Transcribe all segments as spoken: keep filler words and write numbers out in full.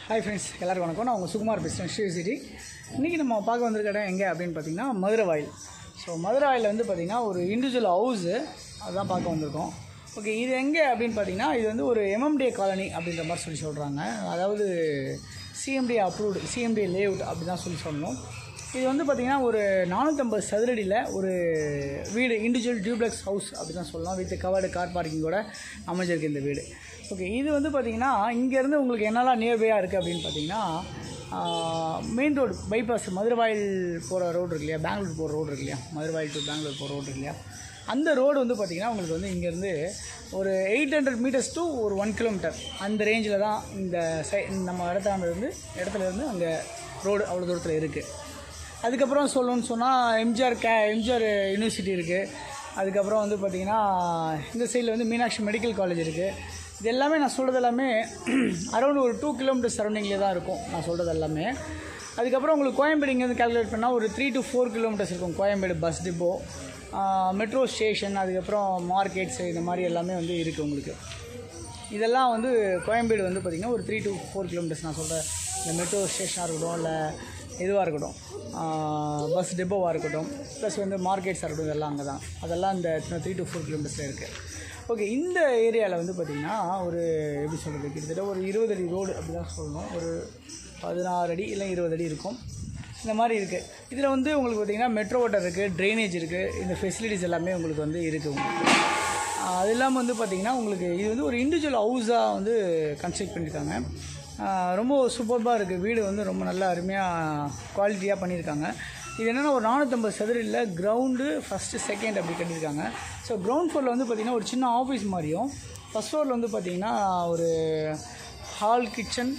Hi friends, எல்லாருக்கும் வணக்கம். நான் உங்கள் சுகுமார் பேசுகிறேன் ஸ்ரீசிட்டி. இன்றைக்கி நம்ம பார்க்க வந்திருக்க இடம் எங்கே அப்படின்னு பார்த்தீங்கன்னா மதுரவாயில். ஸோ மதுரவாயில் வந்து பார்த்திங்கன்னா ஒரு இண்டிவிஜுவல் ஹவுஸு அதுதான் பார்க்க வந்திருக்கோம். ஓகே, இது எங்கே அப்படின்னு பார்த்தீங்கன்னா இது வந்து ஒரு எம்எம்டிஏ காலனி அப்படின்ற மாதிரி சொல்லி சொல்கிறாங்க. அதாவது சிஎம்டிஏ அப்ரூவ்டு சிஎம்டிஏ லேஅவுட் அப்படி தான் சொல்லி சொல்லணும். இது வந்து பார்த்திங்கன்னா ஒரு நானூற்றம்பது சதுரடியில் ஒரு வீடு இண்டிவிஜுவல் டியூப்ளெக்ஸ் ஹவுஸ் அப்படி தான் சொல்லலாம். வித் கவர்டு கார் பார்க்கிங்கோட அமைஞ்சிருக்கு இந்த வீடு. ஓகே, இது வந்து பார்த்திங்கன்னா இங்கேருந்து உங்களுக்கு என்னெல்லாம் நியர்பையாக இருக்குது அப்படின்னு பார்த்தீங்கன்னா மெயின் ரோடு பைபாஸ் மதுரவாயில் போகிற ரோடு இருக்கு இல்லையா, பெங்களூர் போகிற ரோடு இருக்கு இல்லையா, மதுரவாயில் டு பெங்களூர் போகிற ரோடு இருக்கு இல்லையா, அந்த ரோடு வந்து பார்த்திங்கன்னா உங்களுக்கு வந்து இங்கேருந்து ஒரு எயிட் ஹண்ட்ரட் மீட்டர்ஸ் டு ஒரு ஒன் கிலோமீட்டர் அந்த ரேஞ்சில் தான் இந்த சை நம்ம இடத்துல இருந்து இடத்துல இருந்து அங்கே ரோடு அவ்வளோ தூரத்தில் இருக்குது. அதுக்கப்புறம் சொல்லணும்னு சொன்னால் எம்ஜிஆர் கே எம்ஜிஆர் யூனிவர்சிட்டி இருக்குது. அதுக்கப்புறம் வந்து பார்த்திங்கன்னா இந்த சைடில் வந்து மீனாட்சி மெடிக்கல் காலேஜ் இருக்குது. இது எல்லாமே நான் சொல்கிறது எல்லாமே அரௌண்ட் ஒரு டூ கிலோமீட்டர் சரௌண்டிங்லேயே தான் இருக்கும் நான் சொல்கிறது எல்லாமே. அதுக்கப்புறம் உங்களுக்கு கோயம்பேடு இங்கேருந்து கால்குலேட் பண்ணால் ஒரு த்ரீ டு ஃபோர் கிலோமீட்டர்ஸ் இருக்கும். Koyambedu bus depot, metro station, அதுக்கப்புறம் மார்க்கெட்ஸு, இந்த மாதிரி எல்லாமே வந்து இருக்குது உங்களுக்கு. இதெல்லாம் வந்து கோயம்பேடு வந்து பார்த்திங்கன்னா ஒரு த்ரீ டு ஃபோர் கிலோமீட்டர்ஸ் நான் சொல்கிறேன். இந்த மெட்ரோ ஸ்டேஷனாக இருக்கட்டும், இல்லை எதுவாக இருக்கட்டும், பஸ் டெப்போவாக இருக்கட்டும், ப்ளஸ் வந்து மார்க்கெட்ஸாக இருக்கட்டும், இதெல்லாம் அங்கே தான். அதெல்லாம் இந்த த்ரீ டு ஃபோர் கிலோமீட்டர்ஸில் இருக்குது. ஓகே, இந்த ஏரியாவில் வந்து பார்த்திங்கன்னா ஒரு எப்படி சொல்கிறது, கிட்டத்தட்ட ஒரு இருபது அடி ரோடு அப்படி தான் சொல்லணும். ஒரு பதினாறு அடி இல்லை இருபது அடி இருக்கும், இந்த மாதிரி இருக்குது. இதில் வந்து உங்களுக்கு பார்த்திங்கன்னா மெட்ரோ வாட்டர் இருக்குது, ட்ரைனேஜ் இருக்குது, இந்த ஃபெசிலிட்டிஸ் எல்லாமே உங்களுக்கு வந்து இருக்குது உங்களுக்கு. அது இல்லாமல் வந்து பார்த்திங்கன்னா உங்களுக்கு இது வந்து ஒரு இண்டிவிஜுவல் ஹவுஸாக வந்து கன்ஸ்ட்ரக்ட் பண்ணியிருக்காங்க. ரொம்ப சூப்பர்பாக இருக்குது வீடு, வந்து ரொம்ப நல்லா அருமையாக குவாலிட்டியாக பண்ணியிருக்காங்க. இது என்னென்னா ஒரு நானூற்றம்பது சதுரில் கிரவுண்டு ஃபஸ்ட்டு செகண்ட் அப்படி கட்டியிருக்காங்க. ஸோ கிரவுண்ட் ஃப்ளோரில் வந்து பார்த்திங்கன்னா ஒரு சின்ன ஆஃபீஸ் மாதிரியும், ஃபஸ்ட் ஃப்ளோரில் வந்து பார்த்திங்கன்னா ஒரு ஹால், கிச்சன்,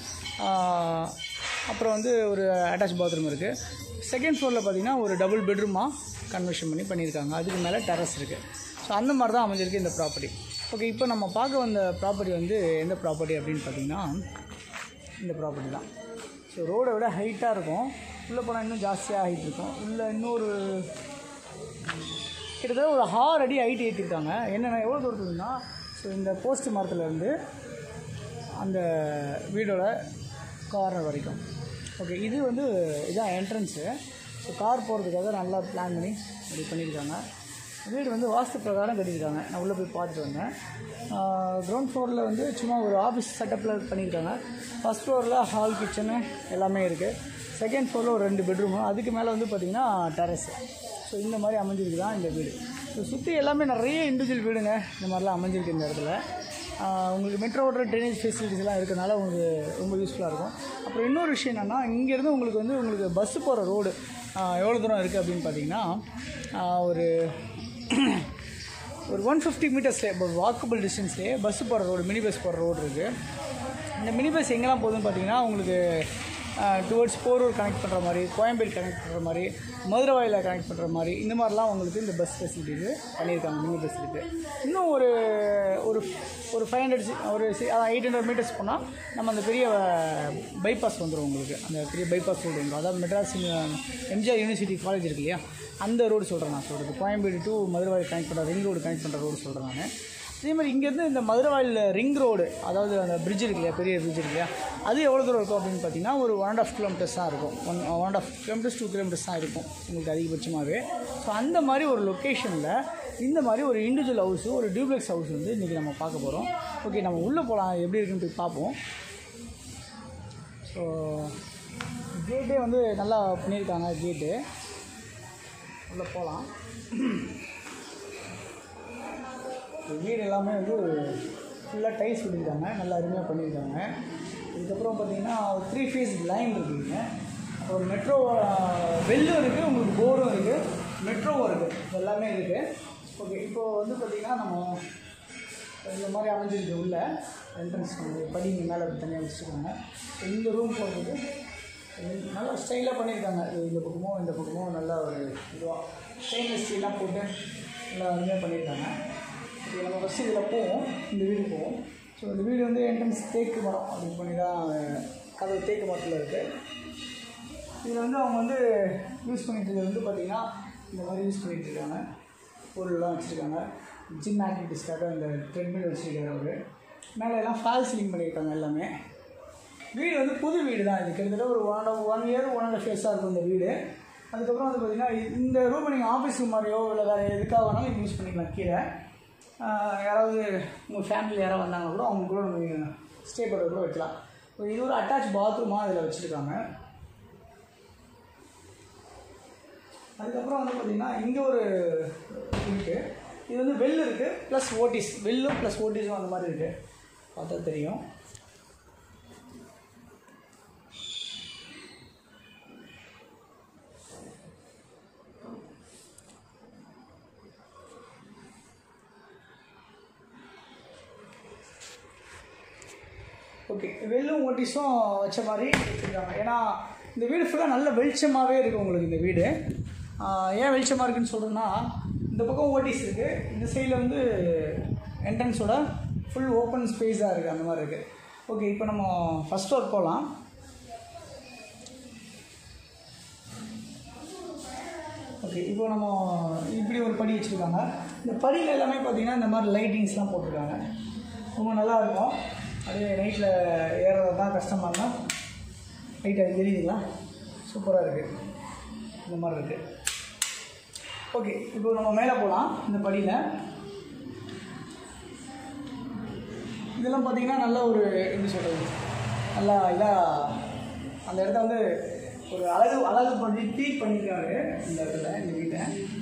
அப்புறம் வந்து ஒரு அட்டாச் பாத்ரூம் இருக்குது. செகண்ட் ஃப்ளோரில் பார்த்திங்கன்னா ஒரு டபுள் பெட்ரூமாக கன்வர்ஷன் பண்ணி பண்ணியிருக்காங்க. அதுக்கு மேலே டெரஸ் இருக்குது. ஸோ அந்த மாதிரி தான் அமைஞ்சிருக்கு இந்த ப்ராப்பர்ட்டி. ஓகே, இப்போ நம்ம பார்க்க வந்த ப்ராப்பர்ட்டி வந்து எந்த ப்ராப்பர்ட்டி அப்படின்னு பார்த்திங்கன்னா இந்த ப்ராப்பர்ட்டி தான். ஸோ ரோடை விட ஹைட்டாக இருக்கும், உள்ளே போனால் இன்னும் ஜாஸ்தியாக ஹைட் இருக்கும். இல்லை இன்னொரு கிட்டத்தட்ட ஒரு ஆறு அடி ஹைட் ஏற்றிருக்காங்க. என்னென்ன எவ்வளோ தூரத்துக்குன்னா, ஸோ இந்த போஸ்ட் மரத்துலேருந்து அந்த வீடோட கார்னர் வரைக்கும். ஓகே, இது வந்து இதுதான் என்ட்ரன்ஸு. ஸோ கார் போகிறதுக்காக நல்லா பிளான் பண்ணி இப்படி பண்ணியிருக்காங்க. வீடு வந்து வாஸ்து பிரகாரம் கட்டியிருக்காங்க. நான் உள்ளே போய் பார்த்துட்டு வந்தேன். கிரவுண்ட் ஃப்ளோரில் வந்து சும்மா ஒரு ஆஃபீஸ் செட்டப்பில் பண்ணியிருக்காங்க. ஃபஸ்ட் ஃப்ளோரில் ஹால், கிச்சனு எல்லாமே இருக்குது. செகண்ட் ஃப்ளோரில் ஒரு ரெண்டு பெட்ரூமு, அதுக்கு மேலே வந்து பார்த்திங்கன்னா டெரஸு. ஸோ இந்த மாதிரி அமைஞ்சிருக்கு தான் இந்த வீடு. ஸோ சுற்றி எல்லாமே நிறைய இண்டிவிஜுவல் வீடுங்க இந்த மாதிரிலாம் அமைஞ்சிருக்கு இந்த இடத்துல. உங்களுக்கு மெட்ரோ வாட்டர் ட்ரைனேஜ் ஃபெசிலிட்டிஸ்லாம் இருக்கிறனால உங்களுக்கு ரொம்ப யூஸ்ஃபுல்லாக இருக்கும். அப்புறம் இன்னொரு விஷயம் என்னென்னா, இங்கேருந்து உங்களுக்கு வந்து உங்களுக்கு பஸ்ஸு போகிற ரோடு எவ்வளோ தூரம் இருக்குது அப்படின்னு பார்த்தீங்கன்னா ஒரு ஒரு ஒன் ஃபிஃப்டி மீட்டர்ஸ்லேயே இப்போ வாக்கபிள் டிஸ்டன்ஸ்லேயே பஸ்ஸு போகிற ரோடு, மினி பஸ் போகிற ரோடு இருக்குது. இந்த மினி பஸ் எங்கெல்லாம் போகுதுன்னு பார்த்தீங்கன்னா உங்களுக்கு டுவர்ட்ஸ் போரூர் கனெக்ட் பண்ணுற மாதிரி, கோயம்பேடு கனெக்ட் பண்ணுற மாதிரி, மதுரவாயில் கனெக்ட் பண்ணுற மாதிரி, இந்த மாதிரிலாம் உங்களுக்கு இந்த பஸ் ஃபெசிலிட்டிஸு பண்ணியிருக்காங்க. மினி பஸ் இருக்குது. இன்னும் ஒரு ஒரு ஒரு ஃபைவ் ஹண்ட்ரட் ஒரு எயிட் ஹண்ட்ரட் மீட்டர்ஸ் போனால் நம்ம அந்த பெரிய பைபாஸ் வந்துடும் உங்களுக்கு. அந்த பெரிய பைபாஸ் ரோடு வந்துடும். அதாவது மெட்ராஸ் எம்ஜிஆர் யூனிவர்சிட்டி காலேஜ் இருக்கு இல்லையா, அந்த ரோடு சொல்கிறேன் நான் சொல்கிறது. கோயம்பேடு டு மதுரவாயில் கனெக்ட் பண்ணுற ரிங் ரோடு கனெக்ட் பண்ணுற ரோடு சொல்கிறேன் நான். அதே மாதிரி இங்கேருந்து இந்த மதுரவாயில் ரிங் ரோடு, அதாவது அந்த பிரிட்ஜ் இருக்கு இல்லையா, பெரிய பிரிட்ஜ் இருக்கு இல்லையா, அது எவ்வளோ தூரம் இருக்கும் அப்படின்னு பார்த்தீங்கன்னா ஒரு ஒன் அண்ட் ஆஃப் கிலோமீட்டர்ஸ் தான் இருக்கும். One one and half kilometres two kilometres தான் இருக்கும் உங்களுக்கு அதிகபட்சமாகவே. ஸோ அந்த மாதிரி ஒரு லொக்கேஷனில் இந்த மாதிரி ஒரு இண்டிவிஜுவல் ஹவுஸு, ஒரு டியூப்ளெக்ஸ் ஹவுஸ் வந்து இன்றைக்கி நம்ம பார்க்க போகிறோம். ஓகே, நம்ம உள்ளே போகலாம், எப்படி இருக்குன்னு போய் பார்ப்போம். ஸோ கேட்டே வந்து நல்லா பண்ணியிருக்காங்க. கேட்டு உள்ளே போகலாம். வீடு எல்லாமே வந்து ஃபுல்லாக டைல்ஸ் பண்ணியிருக்காங்க, நல்லா அருமையாக பண்ணியிருக்காங்க. இதுக்கப்புறம் பார்த்திங்கன்னா த்ரீ ஃபேஸ் லைன் இருக்குதுங்க. ஒரு மெட்ரோ வெல்லும் இருக்குது, உங்களுக்கு போரும் இருக்குது, மெட்ரோவும் இருக்குது, எல்லாமே இருக்குது. ஓகே, இப்போது வந்து பார்த்திங்கன்னா நம்ம இந்த மாதிரி அமைஞ்சிருக்கு உள்ள என்ட்ரன்ஸ் படிங்க மேலே தனியாக வச்சுருக்காங்க. இந்த ரூம் போகிறதுக்கு நல்லா ஸ்டைலாக பண்ணியிருக்காங்க. இந்த பக்கமும் இந்த பக்கமும் நல்லா ஒரு இதுவாக ஸ்டெயின்லெஸ் ஸ்டீல்லாம் போட்டு நல்லா அருமையாக பண்ணியிருக்காங்க. ஓகே, நம்ம ஃபஸ்ட்டு இதில் போவோம், இந்த வீடு போவோம். ஸோ இந்த வீடு வந்து என்ட்ரன்ஸ் தேக்கு மரம் அப்படி பண்ணி தான் கதவு தேக்கு மரத்தில் இருக்குது. இதில் வந்து அவங்க வந்து யூஸ் பண்ணிட்டு வந்து பார்த்திங்கன்னா இந்த மாதிரி யூஸ் பண்ணிகிட்டு இருக்காங்க. பொருள்லாம் வச்சுருக்காங்க. ஜிம் ஆக்டிவிட்டிஸ்க்காக இந்த ட்ரெட்மில் வச்சுருக்காரு அவர். மேலே எல்லாம் ஃபால் சீலிங் பண்ணியிருக்காங்க எல்லாமே. வீடு வந்து புது வீடு தான். இது கிட்டத்தட்ட ஒரு one one year one and ஃபேஸாக இருக்கும் இந்த வீடு. அதுக்கப்புறம் வந்து பார்த்திங்கன்னா இந்த ரூமை நீங்கள் ஆஃபீஸ் ரூம் மாதிரியோ இல்லை வேறு எதுக்காக வேணாலும் யூஸ் பண்ணிக்கலாம். கீழே யாராவது உங்கள் ஃபேமிலி யாராவது வந்தாங்க கூட அவங்க கூட நீங்கள் ஸ்டே பண்ணுறது கூட வைக்கலாம். இது ஒரு அட்டாச் பாத்ரூமாக இதில் வச்சுருக்காங்க. அதுக்கப்புறம் வந்து பார்த்திங்கன்னா இங்கே ஒரு இருக்குது. இது வந்து வெல் இருக்குது ப்ளஸ் ஓட்டிஸ், வெல்லும் ப்ளஸ் ஓட்டிஸும் அந்த மாதிரி இருக்குது. பார்த்தா தெரியும். ஓகே, வெல்லும் ஓட்டிஸும் வச்ச மாதிரி வச்சுருக்காங்க. ஏன்னா இந்த வீடு ஃபுல்லாக நல்ல வெளிச்சமாகவே இருக்குது உங்களுக்கு. இந்த வீடு ஏன் வெளிச்சமாக இருக்குதுன்னு சொல்கிறேன்னா, இந்த பக்கம் ஓட்டிஸ் இருக்குது, இந்த சைடில் வந்து என்ட்ரன்ஸோட ஃபுல் ஓப்பன் ஸ்பேஸாக இருக்குது, அந்த மாதிரி இருக்குது. ஓகே, இப்போ நம்ம ஃபஸ்ட் ஃப்ளோர் போகலாம். ஓகே, இப்போ நம்ம இப்படி ஒரு படி வச்சுருக்காங்க. இந்த படியில் எல்லாமே பார்த்திங்கன்னா இந்த மாதிரி லைட்டிங்ஸ்லாம் போட்டிருக்காங்க. ரொம்ப நல்லாயிருக்கும். அப்படியே நைட்டில் ஏறது தான் கஷ்டமாக இருந்தால் நைட் அது தெரியுதுங்களா, சூப்பராக இருக்குது. இந்த மாதிரி இருக்குது. ஓகே, இப்போ நம்ம மேலே போகலாம். இந்த படியில் இதெல்லாம் பார்த்திங்கன்னா நல்ல ஒரு எப்படி சொல்கிறது, நல்லா இதாக அந்த இடத்த வந்து ஒரு அழகு அழகு பண்ணி ட்ரீட் பண்ணியிருக்காரு இந்த இடத்துல, இந்த வீட்டை.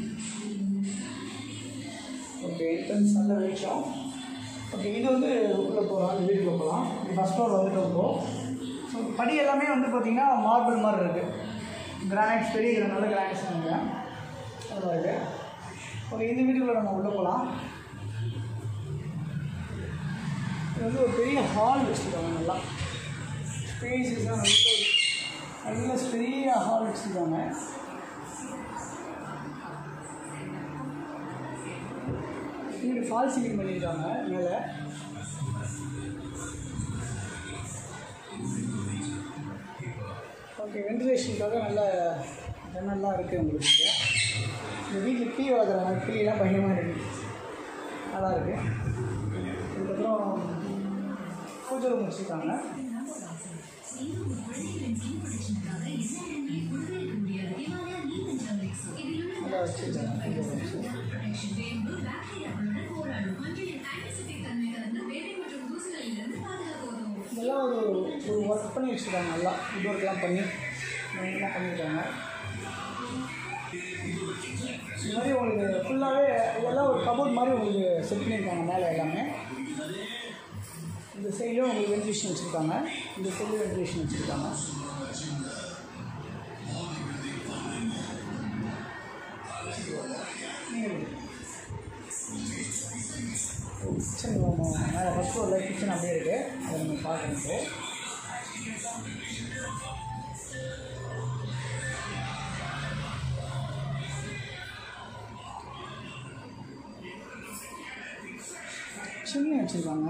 ஓகே, என்ட்ரன்ஸ் நல்ல வெளிச்சம். ஓகே, இது வந்து உள்ளே போகலாம், இந்த வீட்டுக்குள்ளே போகலாம். ஃபஸ்ட் ஃப்ளோர் வந்துட்டு வந்தோம். ஸோ படி எல்லாமே வந்து பார்த்திங்கன்னா மார்பிள் மாதிரி இருக்குது. கிரானைட்ஸ் பெரிய நல்ல கிரானைட்ஸ் நினைக்கிறேன், நல்லா இருக்குது. ஓகே, இந்த வீட்டுக்குள்ளே நம்ம உள்ளே போகலாம். இது வந்து ஒரு பெரிய ஹால் வச்சுருக்காங்க. நல்லா ஸ்பேஸஸாக நல்ல நல்ல பெரிய ஹால் வச்சுருக்காங்க. இங்கே ஃபால் சீலிங் பண்ணியிருக்காங்க மேலே. ஓகே, வென்டிலேஷனுக்காக நல்ல ஜன்னல்லாம் இருக்குது உங்களுக்கு. இந்த வீட்டில் டீ வளர்க்குறாங்க, டீலாம் பயங்கரமாக இருக்குது, நல்லா இருக்குது. அதுக்கப்புறம் பூஜை ரூம் வச்சுருக்காங்க. நல்லா வச்சுருக்காங்க. இதெல்லாம் ஒரு ஒரு ஒர்க் பண்ணி வச்சுருக்காங்க. நல்லா இது ஒர்க்லாம் பண்ணி நல்லா பண்ணியிருக்காங்க. இது மாதிரி உங்களுக்கு ஃபுல்லாகவே இதெல்லாம் ஒரு கபோர்ட் மாதிரி உங்களுக்கு செட் பண்ணியிருக்காங்க மேலே எல்லாமே. இந்த சைட்லேயும் உங்களுக்கு வென்டிலேஷன் வச்சுருக்காங்க, இந்த சைட்லேயும் வென்டிலேஷன் வச்சுருக்காங்க. கிச்சன் மேலே ஃபஸ்ட் ஃப்ளோரில் கிச்சன் அப்படியே இருக்குது, அதை நம்ம பார்க்கணும். சின்ன வச்சுருக்காங்க.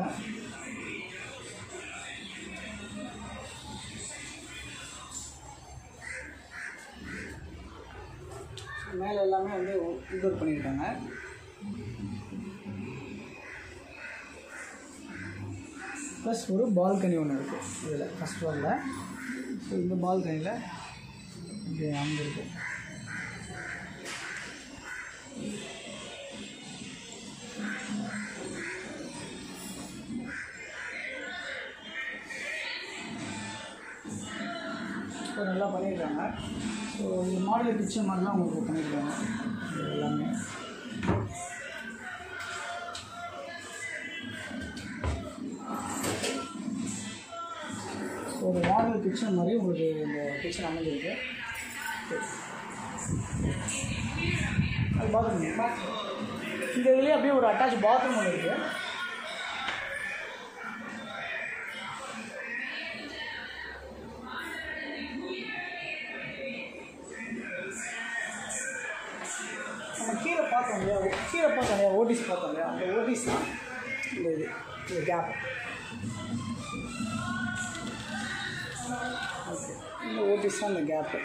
மேலே எல்லாமே வந்து இன்டோர் பண்ணியிருக்காங்க. ப்ளஸ் ஒரு பால்கனி ஒன்று இருக்குது இதில் ஃபஸ்ட் ஃப்ளோரில். ஸோ இந்த பால்கனியில் இப்படி அமைஞ்சிருக்கு. ஸோ நல்லா பண்ணியிருக்காங்க. ஸோ இந்த மாடல் கிச்சன் மாதிரிலாம் உங்களுக்கு பண்ணியிருக்காங்க எல்லாமே. ஒரு மாடல் கிச்சன் மாதிரி உங்களுக்கு இந்த கிச்சன் அமைஞ்சிருக்கு. அது பாத்ரூம். இந்த இதுலேயே அப்படியே ஒரு அட்டாச் பாத்ரூம் ஒன்று இருக்குது. நம்ம கீழே பார்த்தோம் இல்லையா, கீழே பார்த்தோம் இல்லையா, ஓடிஸ் பார்த்தோம் இல்லையா, அந்த ஓடிஸ் தான் இந்த இது இந்த கேப். ஓகே, இந்த ஓடிஸ் தான் இந்த கேப்பு.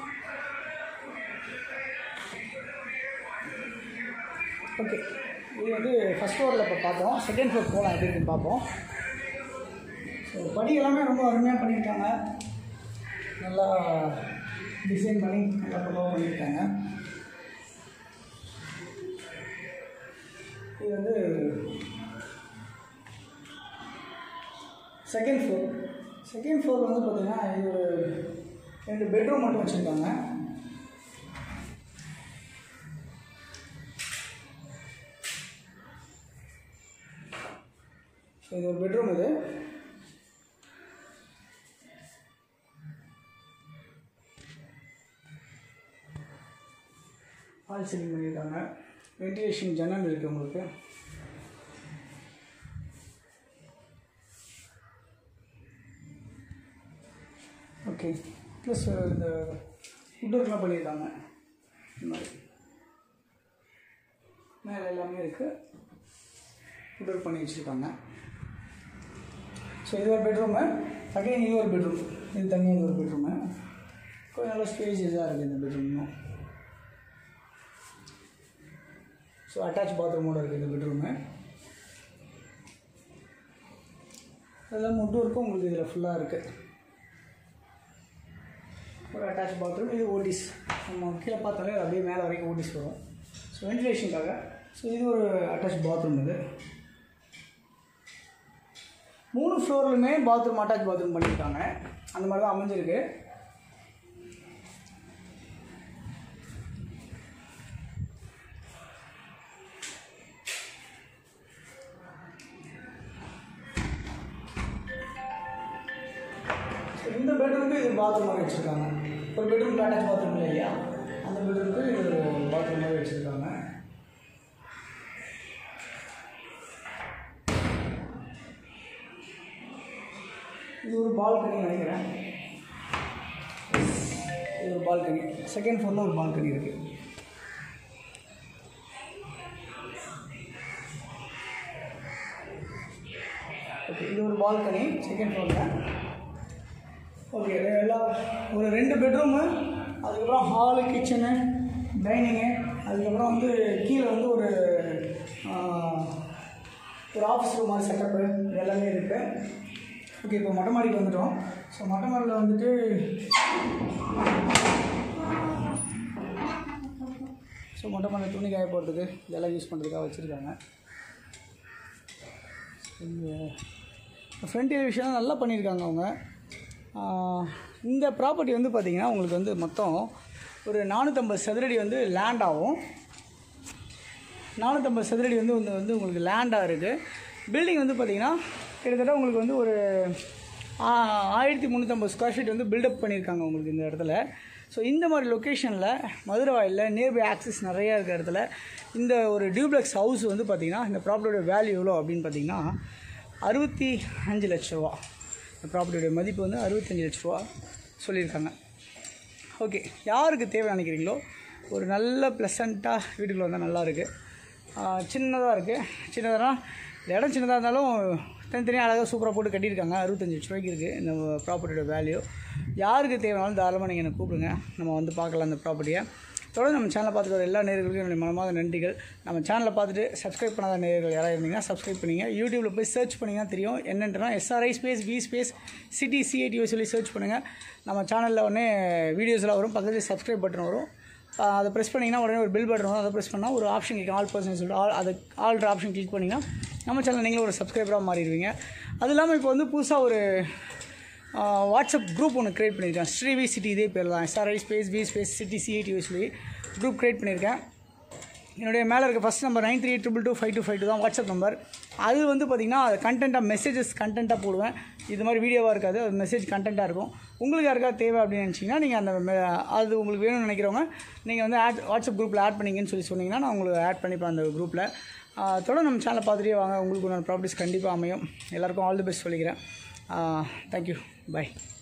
ஓகே, இது வந்து ஃபஸ்ட் ஃப்ளோரில் இப்போ பார்த்தோம். செகண்ட் ஃப்ளோர் போகலாம் எப்படி இருக்குன்னு பார்ப்போம். ஸோ படி எல்லாமே ரொம்ப அருமையாக பண்ணியிருக்காங்க. நல்லா டிசைன் பண்ணி நல்லா பரவாக பண்ணியிருக்காங்க. இது வந்து செகண்ட் ஃப்ளோர். செகண்ட் ஃப்ளோர் வந்து பார்த்திங்கன்னா இது ஒரு ரெண்டு பெட்ரூம் மட்டும் வச்சுருக்காங்க. ஸோ இது ஒரு பெட்ரூம். இது ஹால் சீலிங் பண்ணியிருக்காங்க. வென்டிலேஷன் ஜன்னல் இருக்குது உங்களுக்கு. ஓகே, ப்ளஸ் இந்த வுட் ஒர்க்லாம் பண்ணியிருக்காங்க. இந்த மாதிரி மேலே எல்லாமே இருக்குது, வுட் ஒர்க் பண்ணி வச்சுருக்காங்க. ஸோ இது ஒரு பெட்ரூமு. அகைன் இது ஒரு பெட்ரூம். இது தனியாக இது ஒரு பெட்ரூமு. கொஞ்சம் நல்லா ஸ்பேசியஸாக இருக்குது இந்த பெட்ரூமும். ஸோ அட்டாச் பாத்ரூமோடு இருக்குது இந்த பெட்ரூமு. அதெல்லாம் வுட் ஒர்க்கும் உங்களுக்கு இதில் ஃபுல்லாக இருக்குது. ஒரு அட்டாச் பாத்ரூம். இது ஓடிஸ். நம்ம கீழே பார்த்தாலே அப்படியே மேலே வரைக்கும் ஓடிஸ் வரும். ஸோ வென்டிலேஷனுக்காக. ஸோ இது ஒரு அட்டாச் பாத்ரூம். இது மூணு ஃப்ளோர்லுமே பாத்ரூம் அட்டாச் பாத்ரூம் பண்ணியிருக்காங்க. அந்த மாதிரி தான் அமைஞ்சிருக்கு. இந்த பெட்ரூமுக்கு இது பாத்ரூம் மாதிரி வச்சுருக்காங்க. ஒரு பெட்ரூம் அட்டாச் பாத்ரூம் இல்லை இல்லையா, அந்த பெட்ரூமுக்கு இது ஒரு பாத்ரூம் மாதிரி வச்சுருக்காங்க. இது ஒரு பால்கனி நினைக்கிறேன். இது ஒரு பால்கனி. செகண்ட் ஃப்ளோரில் ஒரு பால்கனி இருக்குது. ஓகே, இது ஒரு பால்கனி செகண்ட் ஃப்ளோரில். ஓகே, எல்லாம் ஒரு ரெண்டு பெட்ரூமு, அதுக்கப்புறம் ஹாலு, கிச்சனு, டைனிங்கு, அதுக்கப்புறம் வந்து கீழே வந்து ஒரு ஒரு ஆஃபீஸ் ரூம் மாதிரி செட்டப்பு எல்லாமே இருக்குது. ஓகே, இப்போ மொட்டை மாடிக்கு வந்துட்டோம். ஸோ மொட்டை மாடியில் வந்துட்டு ஸோ மொட்டை மாடியில் துணி காய போடுறதுக்கு இதெல்லாம் யூஸ் பண்ணுறதுக்காக வச்சுருக்காங்க. ஃப்ரண்ட் எலிவேஷன்லாம் நல்லா பண்ணியிருக்காங்க அவங்க. இந்த ப்ராப்பர்ட்டி வந்து பார்த்திங்கன்னா உங்களுக்கு வந்து மொத்தம் ஒரு நானூற்றம்பது சதுரடி வந்து லேண்ட் ஆகும். நானூற்றம்பது சதுரடி வந்து வந்து உங்களுக்கு லேண்டாக இருக்குது. பில்டிங் வந்து பார்த்திங்கன்னா கிட்டத்தட்ட உங்களுக்கு வந்து ஒரு ஆயிரத்தி முந்நூற்றம்பது ஸ்கொயர் ஃபீட் வந்து பில்டப் பண்ணியிருக்காங்க உங்களுக்கு இந்த இடத்துல. ஸோ இந்த மாதிரி லொக்கேஷனில் மதுரவாயில் நியர்பை ஆக்சஸ் நிறையா இருக்கிற இடத்துல இந்த ஒரு டியூப்ளெக்ஸ் ஹவுஸ் வந்து பார்த்திங்கன்னா இந்த ப்ராப்பர்ட்டியோட வேல்யூ எவ்வளோ அப்படின்னு பார்த்திங்கன்னா அறுபத்தி அஞ்சு லட்ச ரூபா. இந்த ப்ராப்பர்ட்டியோடைய மதிப்பு வந்து அறுபத்தஞ்சு லட்ச ரூபா சொல்லியிருக்காங்க. ஓகே, யாருக்கு தேவை நினைக்கிறீங்களோ ஒரு நல்ல ப்ளசண்ட்டாக வீட்டுக்குள்ளே வந்தால் நல்லாயிருக்கு. சின்னதாக இருக்குது. சின்னதாக இடம் சின்னதாக இருந்தாலும் தனித்தனியாக அழகாக சூப்பராக போட்டு கட்டியிருக்காங்க. அறுபத்தஞ்சு லட்ச ரூபாய்க்கு இருக்குது இந்த ப்ராப்பர்ட்டியோட வேல்யூ. யாருக்கு தேவைனாலும் தாராளமாக நீங்கள் என்னை கூப்பிடுங்க, நம்ம வந்து பார்க்கலாம் அந்த ப்ராப்பர்ட்டியை. தொடர்ந்து நம்ம சேனலை பார்த்துட்டு வர எல்லா நேயர்களுக்கும் என்னுடைய மனமார்ந்த நன்றிகள். நம்ம சேனலை பார்த்துட்டு சப்ஸ்கிரைப் பண்ணாத நேயர்கள் யாராவது இருந்தீங்கன்னா சப்ஸ்கிரைப் பண்ணிங்க. யூடியூப்பில் போய் சர்ச் பண்ணிங்கன்னா தெரியும் என்னென்னா SRI space V space city CITO சொல்லி சர்ச் பண்ணுங்கள். நம்ம சேனலில் உடனே வீடியோஸ்லாம் வரும். பக்கத்தில் சப்ஸ்கிரைப் பட்டன் வரும். அதை ப்ரெஸ் பண்ணிங்கன்னா உடனே ஒரு பில் பட்டன் வரும். அதை ப்ரெஸ் பண்ணால் ஒரு ஆப்ஷன் கேட்கும், ஆல் பர்சன் சொல்லிட்டு ஆல் அது ஆல்ட்ரு ஆப்ஷன் கிளிக் பண்ணிங்கன்னா நம்ம சேனல் நீங்களும் ஒரு சப்ஸ்கிரைபராக மாறிடுவீங்க. அது இல்லாமல் இப்போ வந்து புதுசாக ஒரு வாட்ஸ்அப் குரூப் ஒன்று க்ரியேட் பண்ணியிருக்கேன். ஸ்ரீவி சிட்டி இதே பேர் தான், SRI space V space city CITO சொல்லி குரூப் க்ரியேட் பண்ணியிருக்கேன். என்னுடைய மேலே இருக்க first number nine three eight triple two five two five two தான் வாட்ஸ்அப் நம்பர். அது வந்து பார்த்திங்கன்னா அது கண்டென்ட்டாக மெசேஜஸ் கண்டென்ட்டாக போடுவேன். இது மாதிரி வீடியோவாக இருக்காது, அது மெசேஜ் கண்டென்ட்டாக இருக்கும். உங்களுக்கு யாருக்கா தேவை அப்படின்னு நினச்சிங்கன்னா நீங்கள் அந்த அது உங்களுக்கு வேணும்னு நினைக்கிறவங்க நீங்கள் வந்து ஆட் வாட்ஸ்அப் குரூப்பில் ஆட் பண்ணிங்கன்னு சொல்லி சொன்னீங்கன்னா நான் உங்களுக்கு ஆட் பண்ணிப்பேன் அந்த குரூப்பில். தொடர்ந்து நம்ம சேனலை பார்த்துட்டே வாங்க, உங்களுக்கு ஒரு ப்ராப்பர்ட்டிஸ் கண்டிப்பாக அமையும். எல்லாேருக்கும் ஆல் தி பெஸ்ட் சொல்லிக்கிறேன். Thank you, by.